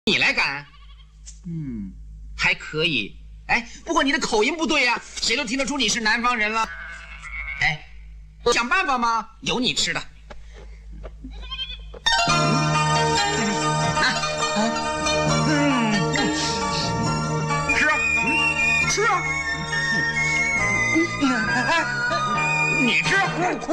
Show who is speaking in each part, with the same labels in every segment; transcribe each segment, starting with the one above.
Speaker 1: 你来赶，还可以。哎，不过你的口音不对呀，谁都听得出你是南方人了。哎，想办法吗？有你吃的。吃啊！你吃，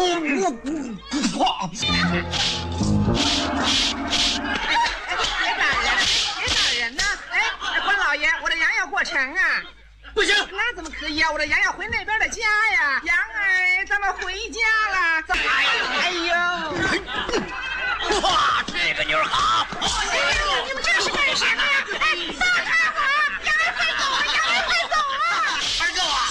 Speaker 2: 别打人呢！哎，关老爷，我的羊要过城啊！
Speaker 1: 不行，
Speaker 2: 那怎么可以啊？我的羊要回那边的家呀！羊儿，咱们回家了。哎呦！
Speaker 1: 哇，这个妞好！
Speaker 2: 你们这是干什么呀？哎，大开火！羊儿快走啊！羊儿快走啊！
Speaker 1: 二哥啊！